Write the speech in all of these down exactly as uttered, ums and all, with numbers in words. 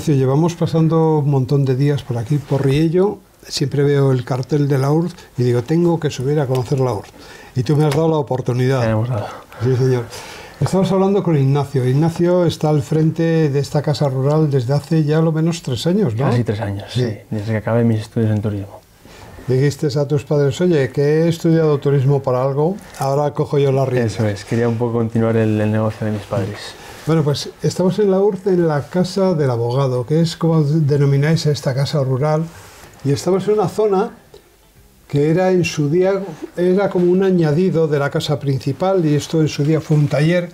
Ignacio, llevamos pasando un montón de días por aquí, por Riello. Siempre veo el cartel de la U R S S y digo, tengo que subir a conocer la U R S S. Y tú me has dado la oportunidad. Me hemos dado. Sí, señor. Estamos hablando con Ignacio. Ignacio está al frente de esta casa rural desde hace ya lo menos tres años, ¿no? Casi tres años, sí, sí, desde que acabé mis estudios en turismo. Dijiste a tus padres, oye, que he estudiado turismo para algo, ahora cojo yo la rienda. Eso es, quería un poco continuar el, el negocio de mis padres. Bueno, pues estamos en la U R S S, en la casa del abogado, que es como denomináis a esta casa rural, y estamos en una zona que era en su día, era como un añadido de la casa principal, y esto en su día fue un taller.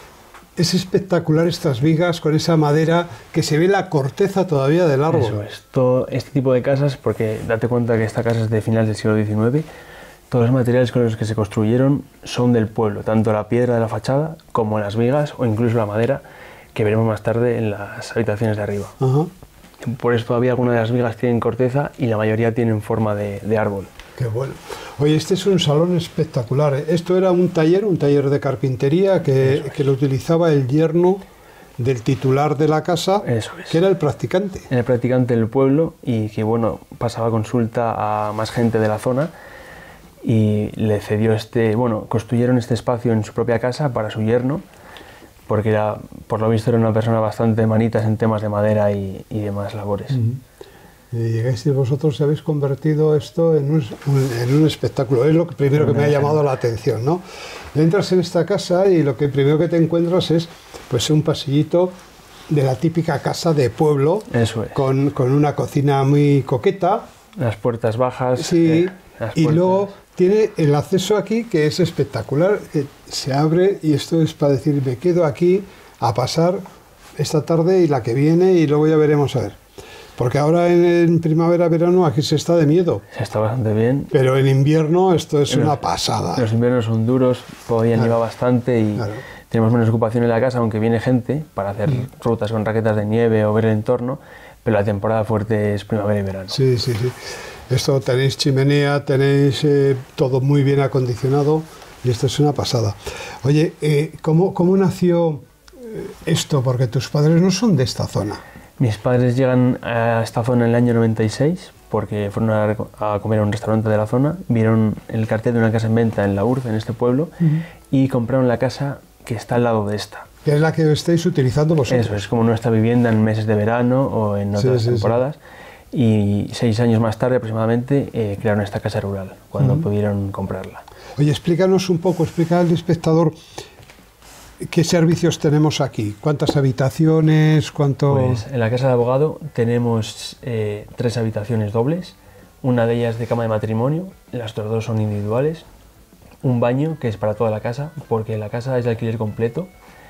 Es espectacular estas vigas con esa madera que se ve la corteza todavía del árbol. Eso es, todo este tipo de casas, porque date cuenta que esta casa es de finales del siglo diecinueve, todos los materiales con los que se construyeron son del pueblo, tanto la piedra de la fachada como las vigas o incluso la madera, que veremos más tarde en las habitaciones de arriba. Ajá. Por eso todavía algunas de las vigas tienen corteza y la mayoría tienen forma de, de árbol. Qué bueno. Oye, este es un salón espectacular. Esto era un taller, un taller de carpintería que, que lo utilizaba el yerno del titular de la casa, Eso es. que era el practicante. Era el practicante del pueblo y que, bueno, pasaba consulta a más gente de la zona y le cedió este, bueno, construyeron este espacio en su propia casa para su yerno, porque era, por lo visto era una persona bastante manitas en temas de madera y, y demás labores. Uh-huh. Y llegáis y vosotros habéis convertido esto en un, en un espectáculo. Es lo que primero que me ha llamado la atención, ¿no? Entras en esta casa y lo que primero que te encuentras es pues un pasillito de la típica casa de pueblo. Eso es. Con, con una cocina muy coqueta. Las puertas bajas. Sí, eh, las y puertas. luego tiene el acceso aquí que es espectacular. Eh, se abre y esto es para decir, me quedo aquí a pasar esta tarde y la que viene y luego ya veremos a ver. Porque ahora en, en primavera, verano, aquí se está de miedo. Se está bastante bien. Pero en invierno esto es en una los, pasada. Los inviernos son duros, todavía claro. nieva bastante y claro. tenemos menos ocupación en la casa, aunque viene gente para hacer mm. rutas con raquetas de nieve o ver el entorno, pero la temporada fuerte es primavera y verano. Sí, sí, sí. Esto tenéis chimenea, tenéis eh, todo muy bien acondicionado y esto es una pasada. Oye, eh, ¿cómo, ¿cómo nació esto? Porque tus padres no son de esta zona. Mis padres llegan a esta zona en el año noventa y seis porque fueron a, a comer a un restaurante de la zona, vieron el cartel de una casa en venta en la U R S S, en este pueblo, uh-huh. y compraron la casa que está al lado de esta. Que es la que estáis utilizando vosotros. Eso, es como nuestra vivienda en meses de verano o en otras sí, sí, temporadas. Sí. Y seis años más tarde aproximadamente eh, crearon esta casa rural, cuando uh-huh. pudieron comprarla. Oye, explícanos un poco, explica al espectador ¿qué servicios tenemos aquí? ¿Cuántas habitaciones? ¿Cuánto...? Pues en la casa de abogado tenemos eh, tres habitaciones dobles, una de ellas de cama de matrimonio, las otras dos son individuales, un baño que es para toda la casa, porque la casa es de alquiler completo,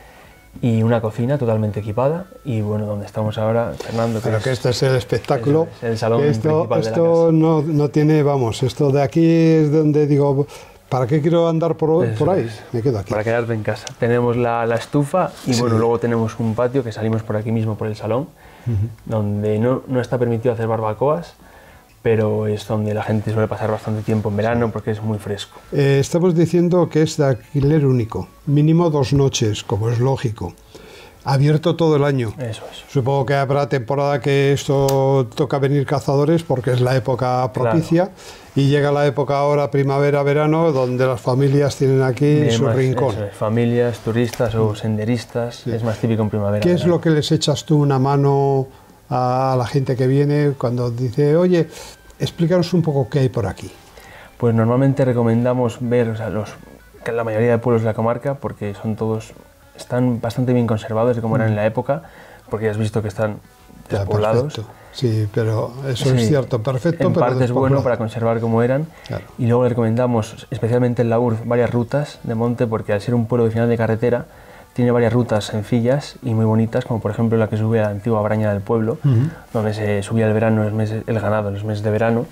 y una cocina totalmente equipada, y bueno, donde estamos ahora, Fernando... Pero que, que este es el espectáculo, es el salón esto, principal esto de la casa. No, no tiene, vamos, esto de aquí es donde digo... ¿Para qué quiero andar por, por ahí? Me quedo aquí. Para quedarte en casa. Tenemos la, la estufa y sí. bueno, luego tenemos un patio que salimos por aquí mismo, por el salón, uh-huh. donde no, no está permitido hacer barbacoas, pero es donde la gente suele pasar bastante tiempo en verano sí. porque es muy fresco. Eh, estamos diciendo que es de alquiler único, mínimo dos noches, como es lógico. Abierto todo el año. Eso es. Supongo que habrá temporada que esto toca venir cazadores porque es la época propicia claro. y llega la época ahora primavera, verano, donde las familias tienen aquí Bien, su más, rincón. Eso es. Familias, turistas o senderistas, sí. es más típico en primavera. ¿Qué verano. es lo que les echas tú una mano a la gente que viene cuando dice, oye, explícanos un poco qué hay por aquí? Pues normalmente recomendamos ver o sea, los, que la mayoría de pueblos de la comarca, porque son todos... están bastante bien conservados de cómo eran en la época, porque ya has visto que están despoblados. Ya, sí, pero eso sí, es cierto, perfecto. En pero parte es bueno para conservar cómo eran. Claro. Y luego le recomendamos, especialmente en la U R S S, varias rutas de monte, porque al ser un pueblo de final de carretera, tiene varias rutas sencillas y muy bonitas, como por ejemplo la que sube a la antigua Braña del pueblo, uh-huh. donde se subía el verano, los meses, el ganado en los meses de verano.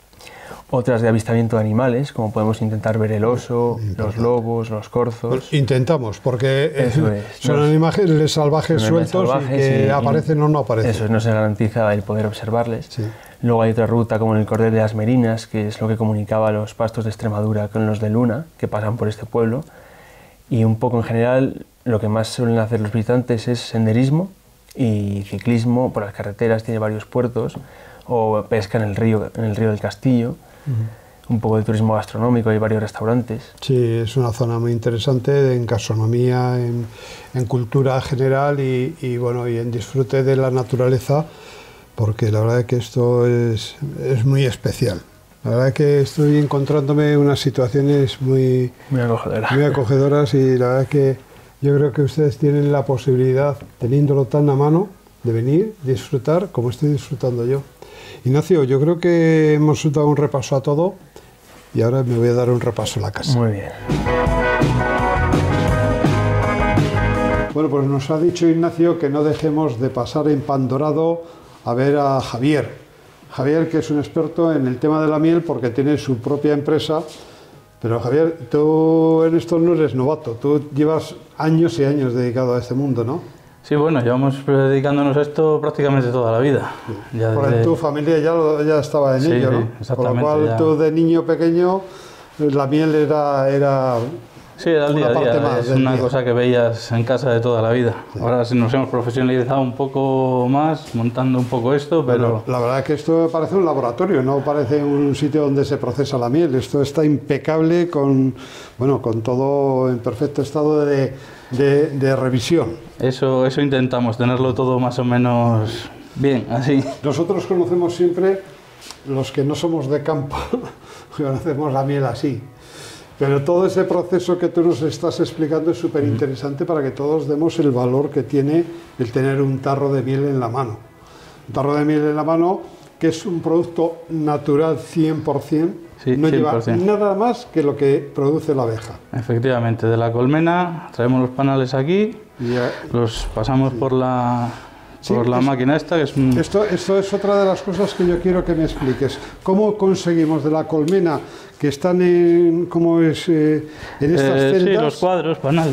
Otras de avistamiento de animales, como podemos intentar ver el oso, los lobos, los corzos. Pues intentamos, porque eso es, son nos, animales salvajes son sueltos salvajes y que y, aparecen y o no aparecen. Eso no se garantiza el poder observarles. Sí. Luego hay otra ruta como en el Cordel de las Merinas, que es lo que comunicaba los pastos de Extremadura con los de Luna, que pasan por este pueblo. Y un poco en general, lo que más suelen hacer los visitantes es senderismo y ciclismo por las carreteras, tiene varios puertos, o pesca en el río, en el río del Castillo. Uh-huh. Un poco de turismo gastronómico, hay varios restaurantes. Sí, es una zona muy interesante en gastronomía, en, en cultura general y, y, bueno, y en disfrute de la naturaleza, porque la verdad es que esto es, es muy especial. La verdad es que estoy encontrándome unas situaciones muy, muy acogedoras. muy acogedoras y la verdad es que yo creo que ustedes tienen la posibilidad, teniéndolo tan a mano, de venir, disfrutar como estoy disfrutando yo. Ignacio, yo creo que hemos dado un repaso a todo y ahora me voy a dar un repaso a la casa. Muy bien. Bueno, pues nos ha dicho Ignacio que no dejemos de pasar en Pan Dorado a ver a Javier. Javier, que es un experto en el tema de la miel porque tiene su propia empresa. Pero Javier, tú en esto no eres novato, tú llevas años y años dedicado a este mundo, ¿no? Sí, bueno, llevamos dedicándonos a esto prácticamente toda la vida. Sí. Ya desde... Tu familia ya, lo, ya estaba en sí, ello, ¿no? Sí, exactamente. Por lo cual ya... tú de niño pequeño, la miel era... era sí, era el día a día, es una día. cosa que veías en casa de toda la vida. Sí. Ahora sí nos hemos profesionalizado un poco más, montando un poco esto, pero... Bueno, la verdad es que esto parece un laboratorio, no parece un sitio donde se procesa la miel. Esto está impecable, con, bueno, con todo en perfecto estado de, de, de revisión. Eso, eso intentamos, tenerlo todo más o menos bien, así. Nosotros conocemos siempre, los que no somos de campo, conocemos la miel así. Pero todo ese proceso que tú nos estás explicando es súper interesante para que todos demos el valor que tiene el tener un tarro de miel en la mano. Un tarro de miel en la mano que es un producto natural cien por cien, sí, no cien por cien. Lleva nada más que lo que produce la abeja. Efectivamente, de la colmena traemos los panales aquí, ya, los pasamos sí. por la... Sí, por la es, máquina esta, que es un... Esto, esto es otra de las cosas que yo quiero que me expliques. ¿Cómo conseguimos de la colmena, que están en, ¿cómo es, eh, en estas eh, celdas? Sí, los cuadros, panales.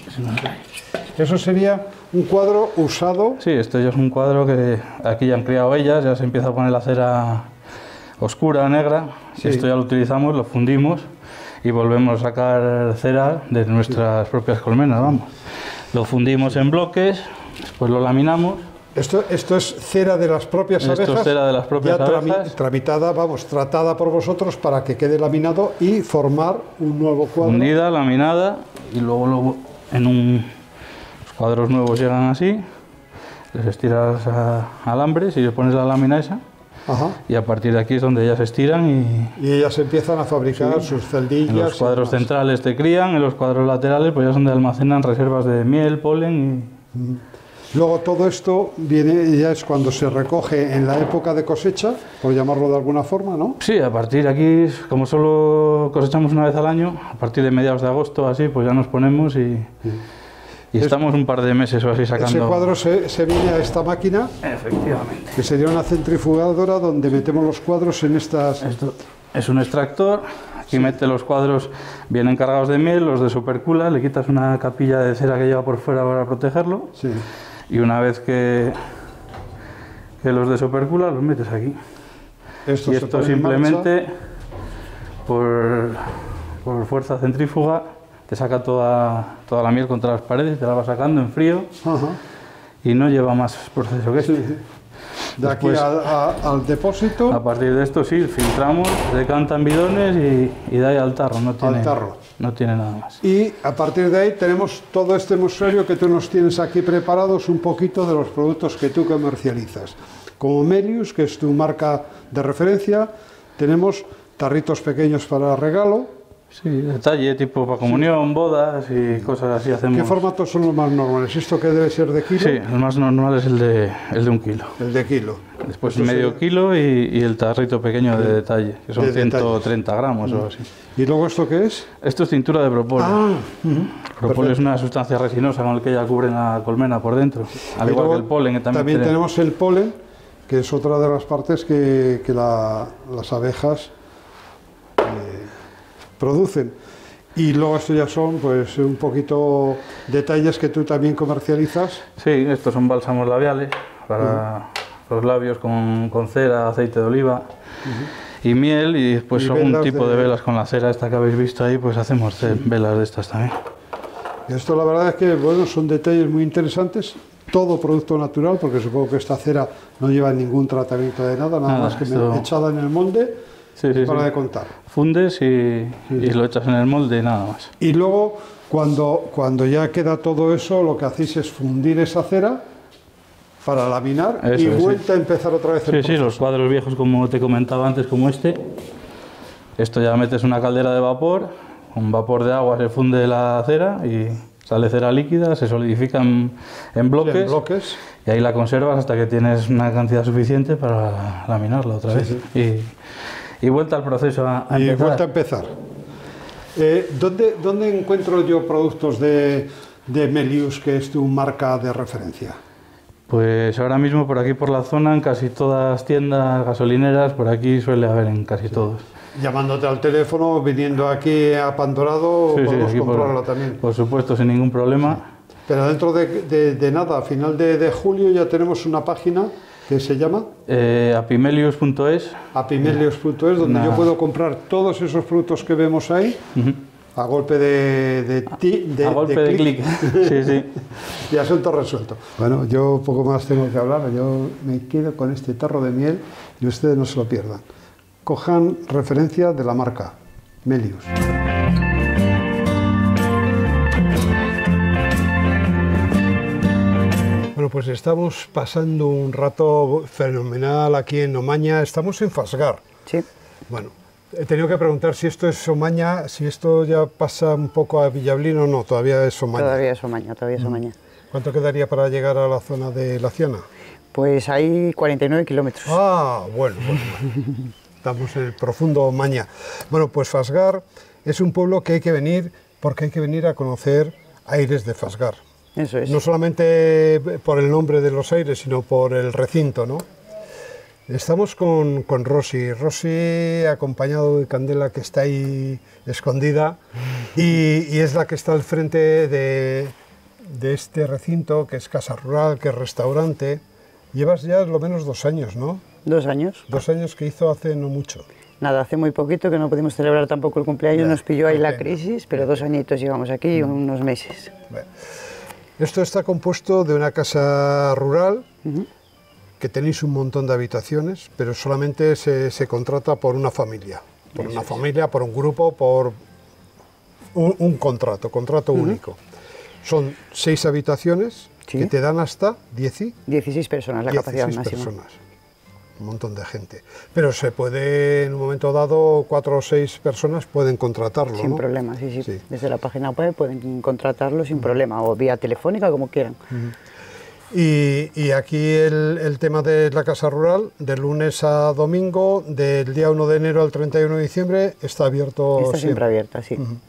Eso sería un cuadro usado. Sí, esto ya es un cuadro que aquí ya han criado ellas, ya se empieza a poner la cera oscura, negra. Sí. Esto ya lo utilizamos, lo fundimos y volvemos a sacar cera de nuestras sí. propias colmenas, vamos. Lo fundimos en bloques, después lo laminamos. Esto, esto es cera de las propias esto abejas, es cera de las propias ya abejas. tramitada, vamos, tratada por vosotros para que quede laminado y formar un nuevo cuadro. Fundida, laminada y luego, luego en un, los cuadros nuevos llegan así, les estiras a, alambres y le pones la lámina esa. Ajá. Y a partir de aquí es donde ellas se estiran y... Y ellas empiezan a fabricar sí. sus celdillas. En los cuadros centrales te crían, en los cuadros laterales pues ya es donde almacenan reservas de miel, polen y... Mm. Luego todo esto viene, ya es cuando se recoge en la época de cosecha, por llamarlo de alguna forma, ¿no? Sí, a partir de aquí, como solo cosechamos una vez al año, a partir de mediados de agosto así, pues ya nos ponemos y, sí. y estamos un par de meses o así sacando... Ese cuadro se, se viene a esta máquina, efectivamente, que sería una centrifugadora donde metemos los cuadros en estas... Esto es un extractor, aquí sí. mete los cuadros, vienen cargados de miel, los de supercula, le quitas una capilla de cera que lleva por fuera para protegerlo. Sí. Y una vez que, que los de supercula los metes aquí. Esto y esto simplemente por, por fuerza centrífuga te saca toda, toda la miel contra las paredes, te la va sacando en frío. Ajá. Y no lleva más proceso que este. Sí, sí. De Después, aquí a, a, al depósito. A partir de esto sí, filtramos, decantan bidones y, y de ahí al tarro. No tiene, al tarro. No tiene nada más. Y a partir de ahí tenemos todo este muestrario que tú nos tienes aquí preparados, un poquito de los productos que tú comercializas. Como Melius, que es tu marca de referencia, tenemos tarritos pequeños para regalo. Sí, detalle, tipo para comunión, sí. bodas y cosas así hacemos. ¿Qué formatos son los más normales? ¿Esto que debe ser de kilo? Sí, el más normal es el de, el de un kilo. El de kilo. Después Entonces, medio kilo y, y el tarrito pequeño de, de detalle, que son de ciento treinta gramos o así. ¿Y luego esto qué es? Esto es cintura de propóleo. Ah, uh-huh. Propóleo es una sustancia resinosa con la que ya cubren la colmena por dentro, al y igual que el polen. Que también también tiene... tenemos el polen, que es otra de las partes que, que la, las abejas eh, producen. Y luego esto ya son pues un poquito detalles que tú también comercializas. Sí, estos son bálsamos labiales para uh-huh. los labios con, con cera, aceite de oliva uh-huh. y miel, y después y algún tipo de... de velas con la cera esta que habéis visto ahí, pues hacemos sí. velas de estas también. Y esto la verdad es que bueno, son detalles muy interesantes todo producto natural, porque supongo que esta cera no lleva ningún tratamiento de nada, nada, nada más que esto... echada en el molde, sí, sí, para sí. de contar. Fundes y, sí, y lo echas en el molde y nada más. Y luego, cuando, cuando ya queda todo eso, lo que hacéis es fundir esa cera para laminar eso, y vuelta sí. a empezar otra vez el sí, proceso. Sí, los cuadros viejos, como te comentaba antes, como este. Esto ya metes una caldera de vapor, con vapor de agua se funde la cera y sale cera líquida, se solidifica en, en, bloques, sí, en bloques y ahí la conservas hasta que tienes una cantidad suficiente para laminarla otra vez. Sí, sí. Y, y vuelta al proceso a, a y empezar. vuelta a empezar. Eh, ¿dónde, ¿Dónde encuentro yo productos de, de Melius, que es tu marca de referencia? Pues ahora mismo por aquí por la zona, en casi todas las tiendas gasolineras, por aquí suele haber en casi sí. todos. Llamándote al teléfono, viniendo aquí a Pandorado, sí, podemos sí, comprarla por, también. Por supuesto, sin ningún problema. Sí. Pero dentro de, de, de nada, a final de, de julio ya tenemos una página que se llama eh, apimelius punto es. apimelius punto es, donde nah. yo puedo comprar todos esos productos que vemos ahí. Uh-huh. A golpe de, de, ti, de A golpe de, de clic. Sí, sí. Y asunto resuelto. Bueno, yo poco más tengo que hablar. Yo me quedo con este tarro de miel y ustedes no se lo pierdan. Cojan referencia de la marca Melius. Bueno, pues estamos pasando un rato fenomenal aquí en Omaña. Estamos en Fasgar. Sí. Bueno, he tenido que preguntar si esto es Omaña, si esto ya pasa un poco a Villablín o no, todavía es Omaña. Todavía es Omaña, todavía es Omaña. ¿Cuánto quedaría para llegar a la zona de La Ciana? Pues hay cuarenta y nueve kilómetros. Ah, bueno, bueno, bueno. Estamos en el profundo Omaña. Bueno, pues Fasgar es un pueblo que hay que venir porque hay que venir a conocer Aires de Fasgar. Eso es. No solamente por el nombre de los aires, sino por el recinto, ¿no? Estamos con, con Rosy. Rosy acompañado de Candela, que está ahí escondida, y, y es la que está al frente de, de este recinto, que es casa rural, que es restaurante. Llevas ya lo menos dos años, ¿no? Dos años. Dos años que hizo hace no mucho. Nada, hace muy poquito, que no pudimos celebrar tampoco el cumpleaños, ya, nos pilló ahí la crisis, pero dos añitos llevamos aquí, uh-huh. unos meses. Bueno. Esto está compuesto de una casa rural, uh-huh. que tenéis un montón de habitaciones, pero solamente se, se contrata por una familia. Por Eso una es. familia, por un grupo, por un, un contrato, contrato uh-huh. único. Son seis habitaciones, ¿sí? que te dan hasta diez y... dieciséis personas, la capacidad máxima. personas. Un montón de gente. Pero se puede, en un momento dado, cuatro o seis personas pueden contratarlo, Sin ¿no? problema, sí, sí, sí. Desde la página web pueden contratarlo sin uh-huh. problema, o vía telefónica, como quieran. Uh-huh. Y, y aquí el, el tema de la casa rural, de lunes a domingo, del día uno de enero al treinta y uno de diciembre, está abierto Está siempre, siempre abierta, sí. Uh-huh.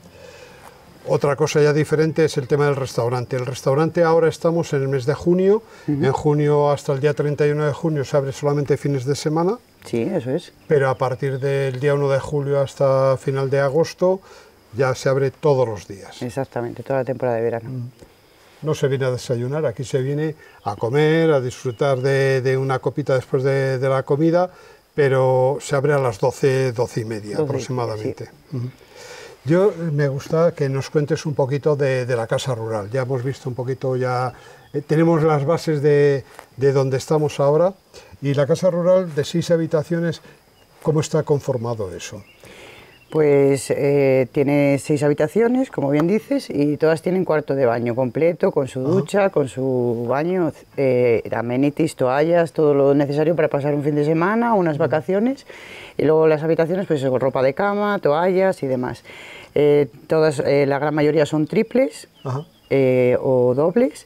Otra cosa ya diferente es el tema del restaurante. El restaurante ahora estamos en el mes de junio. Uh-huh. En junio hasta el día treinta y uno de junio se abre solamente fines de semana. Sí, eso es. Pero a partir del día uno de julio hasta final de agosto ya se abre todos los días. Exactamente, toda la temporada de verano. Uh-huh. No se viene a desayunar, aquí se viene a comer, a disfrutar de, de una copita después de, de la comida, pero se abre a las doce, doce y media doce, aproximadamente. Sí. Uh-huh. Yo me gusta que nos cuentes un poquito de, de la casa rural. Ya hemos visto un poquito, ya eh, tenemos las bases de, de donde estamos ahora. Y la casa rural de seis habitaciones, ¿cómo está conformado eso? Pues eh, tiene seis habitaciones, como bien dices, y todas tienen cuarto de baño completo, con su ducha, Ajá. con su baño, eh, amenities, toallas, todo lo necesario para pasar un fin de semana, unas Ajá. vacaciones, y luego las habitaciones, pues con ropa de cama, toallas y demás. Eh, todas, eh, la gran mayoría son triples eh, o dobles.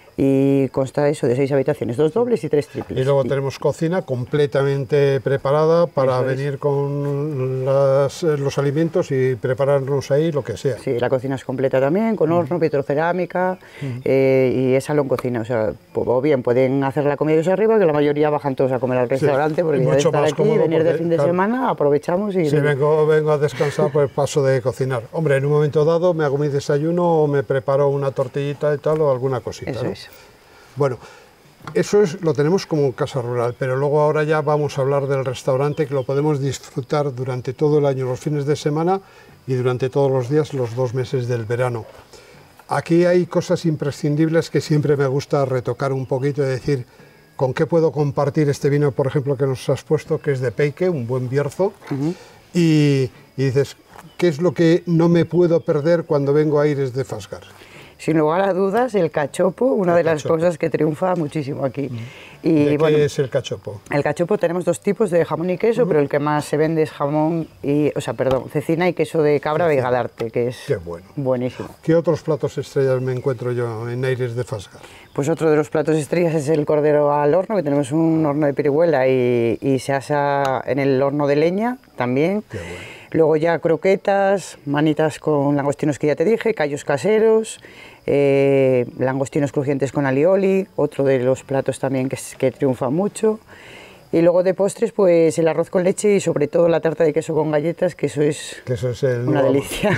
Y consta eso de seis habitaciones, dos dobles y tres triples. Y luego tenemos cocina completamente preparada para eso venir es. con las, los alimentos y prepararnos ahí lo que sea. Sí, la cocina es completa también, con horno, uh-huh. vitrocerámica uh-huh. eh, y es salón cocina. O sea, o bien pueden hacer la comida ellos arriba, que la mayoría bajan todos a comer al restaurante, sí, porque ya de estar aquí, venir de fin de claro, semana, aprovechamos y... Si vengo, vengo a descansar, pues paso de cocinar. Hombre, en un momento dado me hago mi desayuno o me preparo una tortillita y tal o alguna cosita. Eso ¿no? es. Bueno, eso es, lo tenemos como casa rural, pero luego ahora ya vamos a hablar del restaurante, que lo podemos disfrutar durante todo el año, los fines de semana y durante todos los días, los dos meses del verano. aquí hay cosas imprescindibles que siempre me gusta retocar un poquito y decir con qué puedo compartir este vino, por ejemplo, que nos has puesto, que es de Peique, un buen Bierzo, uh-huh. y, y dices, ¿qué es lo que no me puedo perder cuando vengo a Aires de Fasgar? Sin lugar a dudas, el cachopo, una el de las cachopo. cosas que triunfa muchísimo aquí. Mm. Y, ¿De qué bueno, es el cachopo? El cachopo tenemos dos tipos de jamón y queso, uh-huh. pero el que más se vende es jamón y, o sea, perdón, cecina y queso de cabra de Gadarte, que es Qué bueno. buenísimo. ¿Qué otros platos estrellas me encuentro yo en Aires de Fasgar? Pues otro de los platos estrellas es el cordero al horno, que tenemos un horno de pirihuela y, y se asa en el horno de leña también. Qué bueno. Luego ya croquetas, manitas con langostinos que ya te dije, callos caseros, eh, langostinos crujientes con alioli, otro de los platos también que, que triunfa mucho. Y luego de postres, pues el arroz con leche y sobre todo la tarta de queso con galletas, que eso es, que eso es el una nuevo. delicia.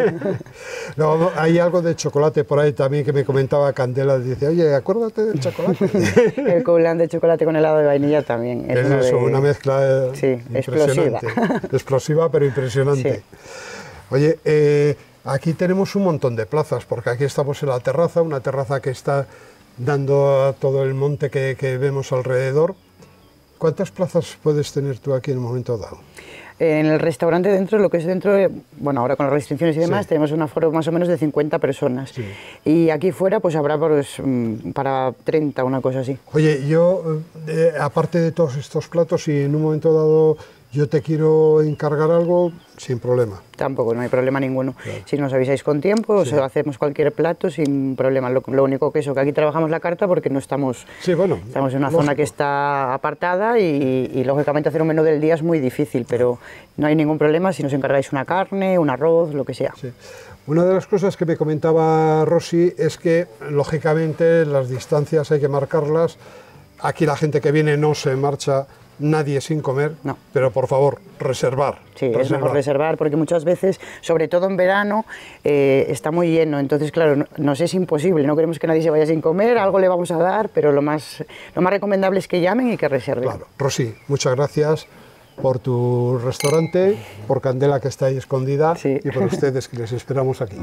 No, hay algo de chocolate por ahí también que me comentaba Candela, dice, oye, acuérdate del chocolate. El coulant de chocolate con helado de vainilla también. Es, es eso, de... una mezcla sí, impresionante. Explosiva. Explosiva, pero impresionante. Sí. Oye, eh, aquí tenemos un montón de plazas, porque aquí estamos en la terraza, una terraza que está dando a todo el monte que, que vemos alrededor. ¿Cuántas plazas puedes tener tú aquí en un momento dado? En el restaurante dentro, lo que es dentro, bueno, ahora con las restricciones y demás, sí. tenemos un aforo más o menos de cincuenta personas. Sí. Y aquí fuera, pues habrá pues, para treinta, una cosa así. Oye, yo, eh, aparte de todos estos platos, si en un momento dado yo te quiero encargar algo, sin problema. Tampoco, no hay problema ninguno. Claro. Si nos avisáis con tiempo, sí. os hacemos cualquier plato sin problema. Lo, lo único que eso, que aquí trabajamos la carta porque no estamos... Sí, bueno. Estamos en una lógico. zona que está apartada y, y, lógicamente, hacer un menú del día es muy difícil, pero no hay ningún problema si nos encargáis una carne, un arroz, lo que sea. Sí. Una de las cosas que me comentaba Rosy es que, lógicamente, las distancias hay que marcarlas. Aquí la gente que viene no se marcha nadie sin comer, no. pero por favor, reservar. Sí, reservar. es mejor reservar porque muchas veces, sobre todo en verano, eh, está muy lleno, entonces claro, no, nos es imposible, no queremos que nadie se vaya sin comer, algo le vamos a dar, pero lo más, lo más recomendable es que llamen y que reserven. Claro. Rosy, muchas gracias por tu restaurante, por Candela que está ahí escondida sí. y por ustedes que les esperamos aquí.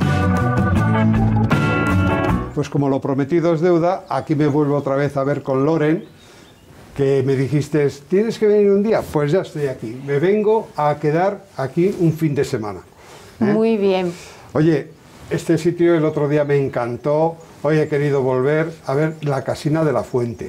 Pues como lo prometido es deuda, aquí me vuelvo otra vez a ver con Loren, que me dijiste, ¿tienes que venir un día? Pues ya estoy aquí, me vengo a quedar aquí un fin de semana. ¿eh? Muy bien. Oye, este sitio el otro día me encantó, hoy he querido volver a ver la Casina de la Fuente.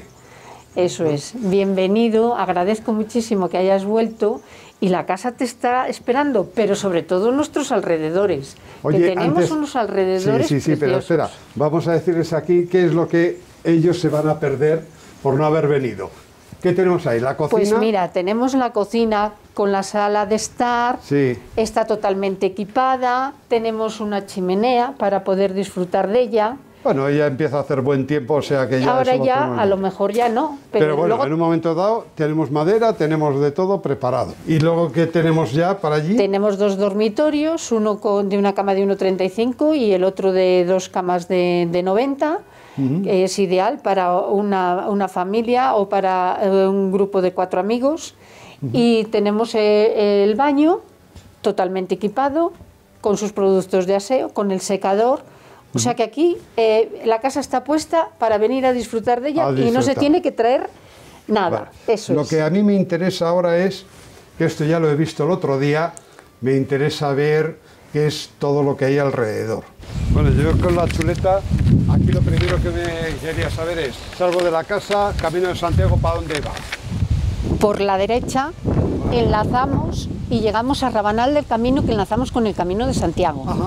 Eso es, bienvenido, agradezco muchísimo que hayas vuelto y la casa te está esperando, pero sobre todo nuestros alrededores, Oye, que tenemos antes, unos alrededores Sí, sí, sí, preciosos. pero espera, vamos a decirles aquí qué es lo que ellos se van a perder por no haber venido. ¿Qué tenemos ahí? ¿La cocina? Pues mira, tenemos la cocina con la sala de estar, sí. está totalmente equipada, tenemos una chimenea para poder disfrutar de ella. Bueno, ya empieza a hacer buen tiempo, o sea que ya... Ahora ya, a lo mejor ya no. Pero, pero bueno, luego... en un momento dado tenemos madera, tenemos de todo preparado. ¿Y luego qué tenemos ya para allí? Tenemos dos dormitorios, uno con, de una cama de uno treinta y cinco y el otro de dos camas de, de noventa. Uh-huh. Es ideal para una, una familia o para eh, un grupo de cuatro amigos. Uh-huh. Y tenemos eh, el baño totalmente equipado con sus productos de aseo, con el secador. O sea que aquí eh, la casa está puesta para venir a disfrutar de ella disfrutar. y no se tiene que traer nada. Vale. Eso lo es. que a mí me interesa ahora es, que esto ya lo he visto el otro día, me interesa ver qué es todo lo que hay alrededor. Bueno, yo con la chuleta, aquí lo primero que me quería saber es, salgo de la casa, Camino de Santiago, ¿para dónde va? Por la derecha, enlazamos y llegamos a Rabanal del Camino, que enlazamos con el Camino de Santiago. Ajá.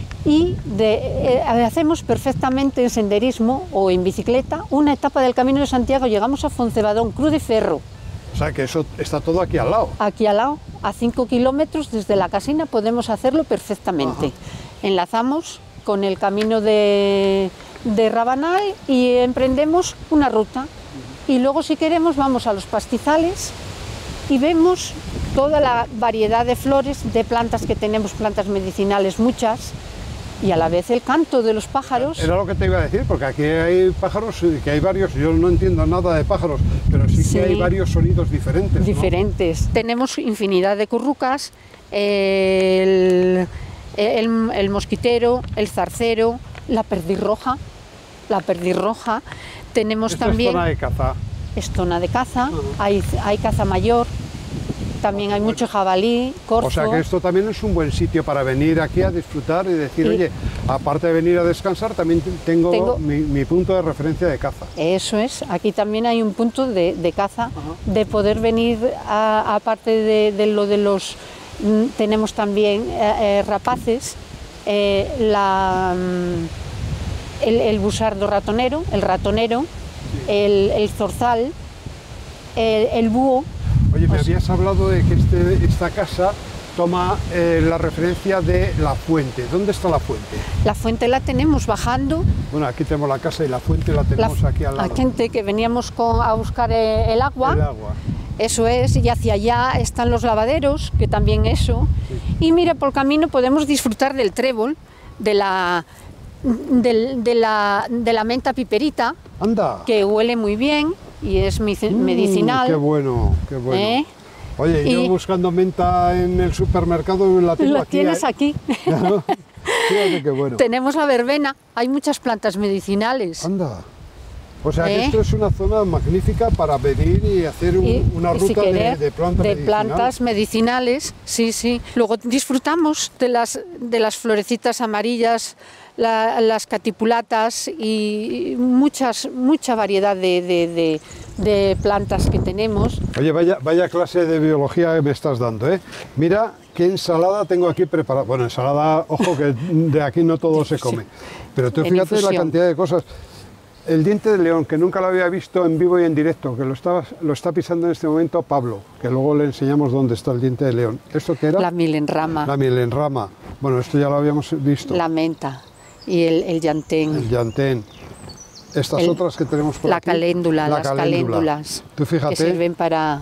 Y de, eh, hacemos perfectamente en senderismo o en bicicleta una etapa del Camino de Santiago, llegamos a Foncebadón, Cruz de Ferro. O sea que eso está todo aquí al lado. Aquí al lado, a cinco kilómetros desde la casina podemos hacerlo perfectamente. Ajá. Enlazamos con el camino de, de Rabanal y emprendemos una ruta. Y luego si queremos vamos a los pastizales y vemos toda la variedad de flores, de plantas que tenemos, plantas medicinales muchas, y a la vez el canto de los pájaros. Era lo que te iba a decir, porque aquí hay pájaros, que hay varios, yo no entiendo nada de pájaros, pero sí, sí. que hay varios sonidos diferentes. Diferentes. ¿No? Tenemos infinidad de currucas, el, el, el mosquitero, el zarcero, la perdirroja, la perdirroja. Tenemos Esto también... es zona de caza. Es zona de caza, Uh-huh. hay, hay caza mayor, también hay mucho jabalí, corzo. O sea que esto también es un buen sitio para venir aquí a disfrutar y decir, Sí. oye, aparte de venir a descansar, también tengo, Tengo- mi, mi punto de referencia de caza. Eso es, aquí también hay un punto de, de caza, de poder venir, a- aparte de, de lo de los... mm, tenemos también eh, eh, rapaces, eh, la, mm, el, el busardo ratonero, el ratonero, el, el zorzal, el, el búho. Oye, me Pues- habías hablado de que este, esta casa toma eh, la referencia de la fuente. ¿Dónde está la fuente? La fuente la tenemos bajando. Bueno, aquí tenemos la casa y la fuente la La, tenemos aquí al a lado. gente que veníamos con- a buscar eh, el agua. El agua. Eso es, y hacia allá están los lavaderos, que también eso. Y mira, por camino podemos disfrutar del trébol, de la, del- de la, de la menta piperita, Anda. que huele muy bien y es mici- Mm, medicinal. Qué bueno, qué bueno. ¿Eh? Oye, yo Y- buscando menta en el supermercado la tengo Lo aquí. tienes ¿eh? aquí. Fíjate qué bueno. Tenemos la verbena, hay muchas plantas medicinales. Anda. O sea que ¿Eh? esto es una zona magnífica para venir y hacer un- Y- una y si ruta de- querer, de, planta de medicinal. plantas medicinales, sí, sí. Luego disfrutamos de las, de las florecitas amarillas, la- las catipulatas y muchas, mucha variedad de, de- de- de plantas que tenemos. Oye, vaya, vaya clase de biología que me estás dando, ¿eh? Mira qué ensalada tengo aquí preparada. Bueno, ensalada, ojo, que de aquí no todo se come. Pero tú En fíjate la infusión. cantidad de cosas. El diente de león, que nunca lo había visto en vivo y en directo, que lo está, lo está pisando en este momento Pablo, que luego le enseñamos dónde está el diente de león. ¿Esto qué era? La milenrama, La la, mielenrama. Bueno, esto ya lo habíamos visto. menta y el, el llantén. El llantén. Estas El- otras que tenemos por La aquí. caléndula, La las caléndula. caléndulas, Tú fíjate. que sirven para,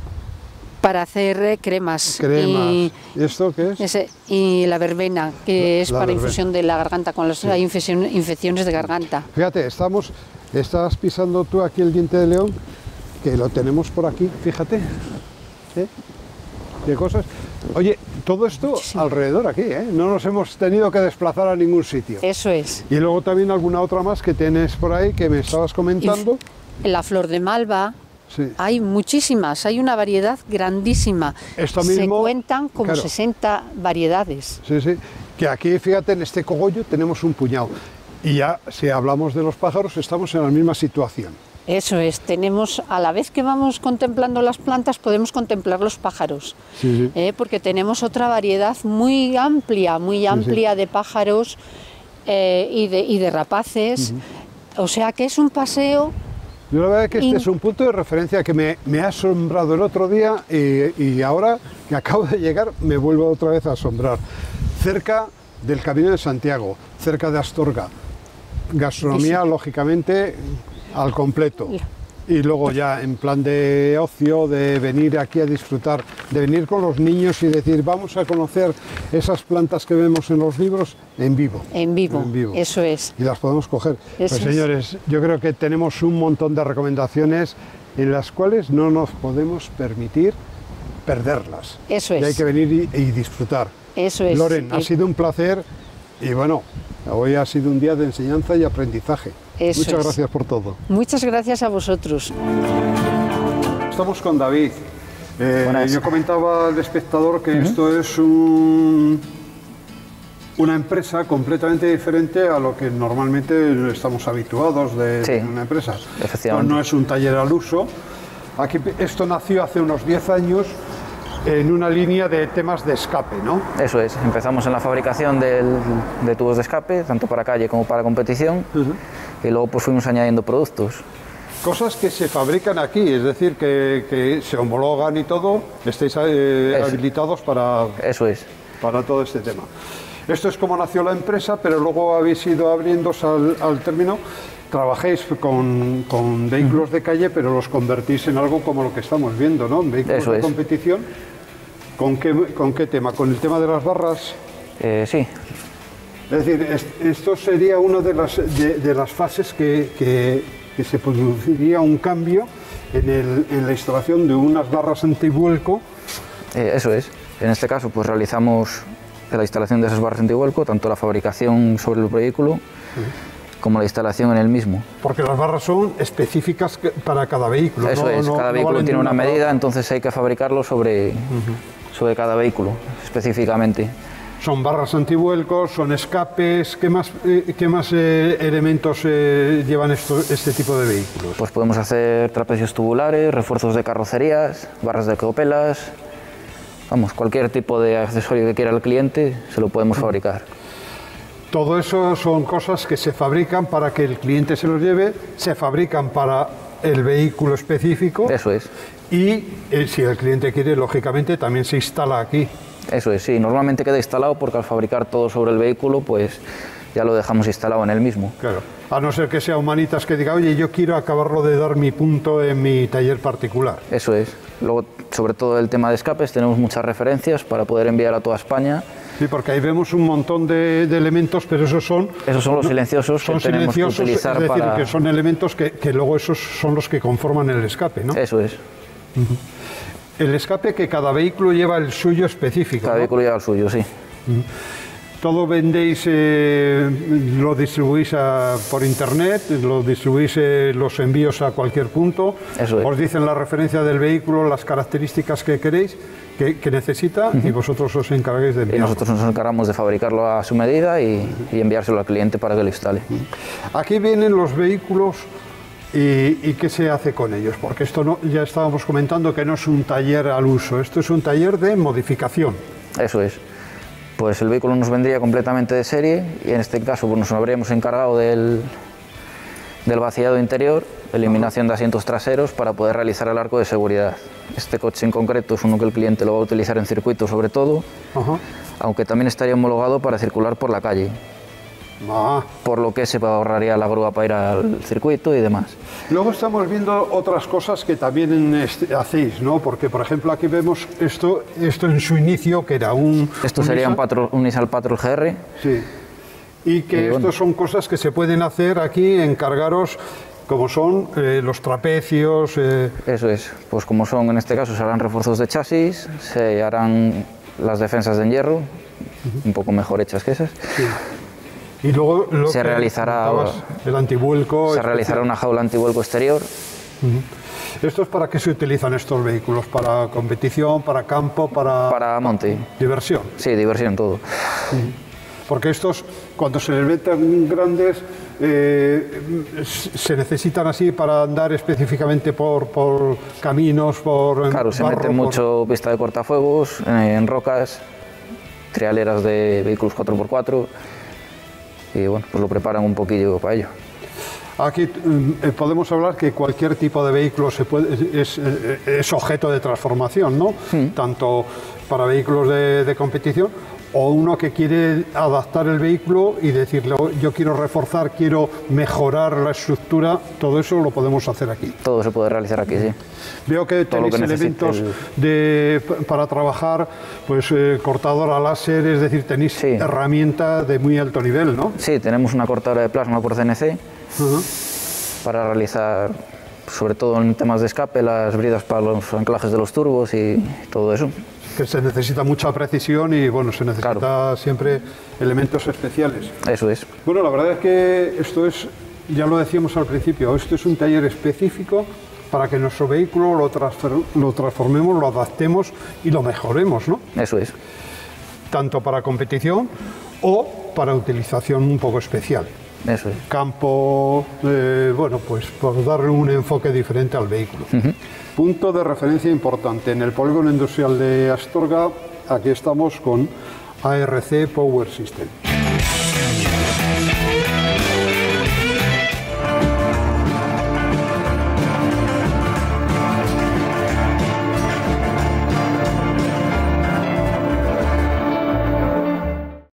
para hacer eh, cremas. Cremas. Y, ¿Y esto qué es? ese- y la verbena, que La- es la para verbena. infusión de la garganta, con las hay infección- infecciones de garganta. Fíjate, estamos, estás pisando tú aquí el diente de león, que lo tenemos por aquí, fíjate. ¿Eh? De cosas. Oye, todo esto alrededor aquí, ¿eh? No nos hemos tenido que desplazar a ningún sitio. Eso es. Y luego también alguna otra más que tienes por ahí que me estabas comentando. La flor de malva, Sí. hay muchísimas, hay una variedad grandísima. Esto Se mismo, cuentan como claro. sesenta variedades. Sí, sí. Que aquí, fíjate, en este cogollo tenemos un puñado. Y ya, si hablamos de los pájaros, estamos en la misma situación. Eso es, tenemos, a la vez que vamos contemplando las plantas, podemos contemplar los pájaros, Sí, sí. ¿eh? Porque tenemos otra variedad muy amplia, muy amplia de pájaros eh, y, de, y de rapaces. O sea que es un paseo. Yo la verdad es que este In- es un punto de referencia que me, me ha asombrado el otro día y, y ahora que acabo de llegar me vuelvo otra vez a asombrar. Cerca del Camino de Santiago, cerca de Astorga. Gastronomía, lógicamente, al completo. Y luego ya en plan de ocio, de venir aquí a disfrutar, de venir con los niños y decir, vamos a conocer esas plantas que vemos en los libros en vivo. En vivo, En vivo. eso es. Y las podemos coger. Pues Eso es. señores, yo creo que tenemos un montón de recomendaciones en las cuales no nos podemos permitir perderlas. Eso Y hay es. que venir y, y disfrutar. Eso es. Loren, ha Y- sido un placer y bueno, hoy ha sido un día de enseñanza y aprendizaje. Eso Muchas es. gracias por todo. Muchas gracias a vosotros. Estamos con David. Eh, Buenas. yo comentaba al espectador que esto es un- una empresa completamente diferente a lo que normalmente estamos habituados de, Sí, de una empresa. efectivamente. No, no es un taller al uso. Aquí, esto nació hace unos diez años en una línea de temas de escape, ¿no? Eso es, empezamos en la fabricación del- de tubos de escape, tanto para calle como para competición, y luego pues fuimos añadiendo productos. Cosas que se fabrican aquí, es decir, que, que se homologan y todo, estáis eh, Eso. habilitados para, Eso es, para todo este tema. Esto es como nació la empresa, pero luego habéis ido abriéndose al, al término. Trabajéis con, con vehículos de calle, pero los convertís en algo como lo que estamos viendo, ¿no? En vehículos Eso de es. competición. ¿Con qué, ¿Con qué tema? ¿Con el tema de las barras? Eh, sí, Es decir, es- esto sería una de las, de, de las fases que, que- que se produciría un cambio en, el- en la instalación de unas barras antivuelco. eh, eso es. En este caso pues realizamos de la instalación de esas barras antivuelco, tanto la fabricación sobre el vehículo uh-huh. como la instalación en el mismo. Porque las barras son específicas para cada vehículo. Eso no, es, no, cada no vehículo tiene una medida, barra. Entonces hay que fabricarlo sobre, uh-huh. sobre cada vehículo específicamente. Son barras antivuelcos, son escapes. ¿Qué más, eh, qué más eh, elementos eh, llevan esto, este tipo de vehículos? Pues podemos hacer trapecios tubulares, refuerzos de carrocerías, barras de copelas, vamos, cualquier tipo de accesorio que quiera el cliente se lo podemos fabricar. Todo eso son cosas que se fabrican para que el cliente se los lleve, se fabrican para el vehículo específico. Eso es. Y eh, si el cliente quiere, lógicamente también se instala aquí. Eso es, sí, normalmente queda instalado porque al fabricar todo sobre el vehículo, pues ya lo dejamos instalado en el mismo. Claro, a no ser que sea Humanitas que diga, oye, yo quiero acabarlo de dar mi punto en mi taller particular. Eso es. Luego, sobre todo el tema de escapes, tenemos muchas referencias para poder enviar a toda España. Sí, porque ahí vemos un montón de, de elementos, pero esos son... Esos son los no, silenciosos son que tenemos silenciosos, que utilizar es decir, para... que son elementos que, que luego esos son los que conforman el escape, ¿no? Eso es. Uh-huh. El escape que cada vehículo lleva el suyo específico. Cada ¿no? vehículo lleva el suyo, sí. Uh-huh. Todo vendéis, eh, lo distribuís a, por internet, lo distribuís eh, los envíos a cualquier punto. Eso es. Os dicen la referencia del vehículo, las características que queréis, que, que necesita, uh-huh. y vosotros os encargáis de enviarlo. Y nosotros nos encargamos de fabricarlo a su medida y, uh-huh. y enviárselo al cliente para que lo instale. Uh-huh. Aquí vienen los vehículos. ¿Y, ¿Y qué se hace con ellos? Porque esto no, ya estábamos comentando que no es un taller al uso, esto es un taller de modificación. Eso es. Pues el vehículo nos vendría completamente de serie y en este caso pues nos habríamos encargado del, del vaciado interior, eliminación de asientos traseros para poder realizar el arco de seguridad. Este coche en concreto es uno que el cliente lo va a utilizar en circuito sobre todo, uh-huh. aunque también estaría homologado para circular por la calle. Ah. Por lo que se ahorraría la grúa para ir al circuito y demás. Luego estamos viendo otras cosas que también este, hacéis, ¿no? Porque, por ejemplo, aquí vemos esto, esto en su inicio, que era un... Esto un sería Nissan. un, Patrol, un Nissan Patrol G R. Sí. Y que y estos bueno. son cosas que se pueden hacer aquí, encargaros, como son eh, los trapecios... Eh... Eso es. Pues como son, en este caso, se harán refuerzos de chasis, se harán las defensas de hierro, uh-huh. un poco mejor hechas que esas. Sí. Y luego lo se que realizará el antivuelco. Se realizará una jaula antivuelco exterior. Uh-huh. ¿Estos para qué se utilizan estos vehículos? ¿Para competición, para campo, para...? Para monte. ¿Diversión? Sí, diversión, todo. Uh-huh. Porque estos, cuando se les ven tan grandes, eh, se necesitan así para andar específicamente por, por caminos, por... Claro, se barro, mete por... mucho pista de cortafuegos, en rocas, trialeras de vehículos cuatro por cuatro. Y bueno, pues lo preparan un poquillo para ello. Aquí eh, podemos hablar que cualquier tipo de vehículo se puede, es, es objeto de transformación, ¿no? Sí. Tanto para vehículos de, de competición o uno que quiere adaptar el vehículo y decirle, yo quiero reforzar, quiero mejorar la estructura, todo eso lo podemos hacer aquí. Todo se puede realizar aquí, sí. Veo que tenéis que elementos el... de, para trabajar, pues eh, cortadora láser, es decir, tenéis sí. herramienta de muy alto nivel, ¿no? Sí, tenemos una cortadora de plasma por C N C uh-huh. para realizar, sobre todo en temas de escape, las bridas para los anclajes de los turbos y todo eso. Que se necesita mucha precisión y bueno, se necesita claro. siempre elementos especiales. Eso es. Bueno, la verdad es que esto es, ya lo decíamos al principio, esto es un taller específico para que nuestro vehículo lo, lo transformemos, lo adaptemos y lo mejoremos, ¿no? Eso es. Tanto para competición o para utilización un poco especial. Eso es. Campo, eh, bueno, pues por darle un enfoque diferente al vehículo. Uh-huh. Punto de referencia importante. En el polígono industrial de Astorga, aquí estamos con A R C Power System.